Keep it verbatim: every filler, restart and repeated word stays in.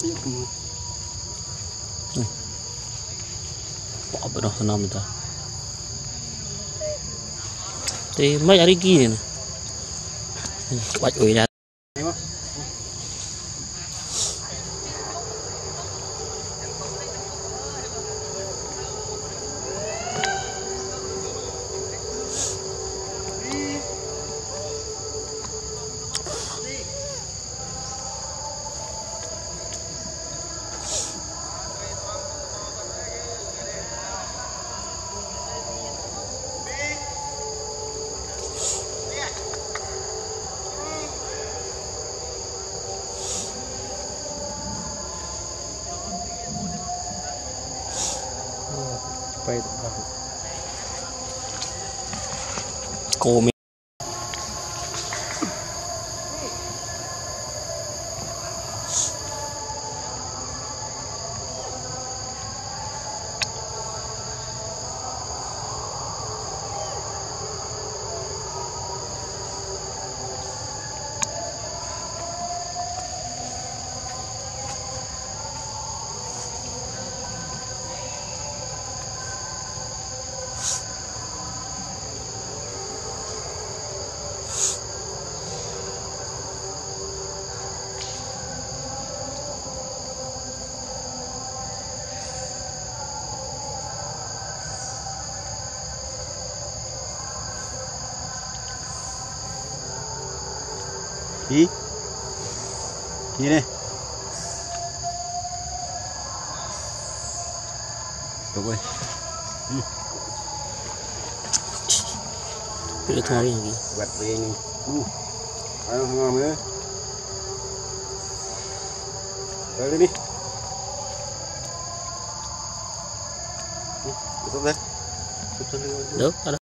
Bỏ bữa đó năm ta. Thì mấy ở đây kia nè. Bạch ủy ra. Cô mình Ký Ký đây Đúng rồi Biết thôi gì Quạt về nè Ở đâu ngon nữa Tới đi Đi Xuống đây được đó.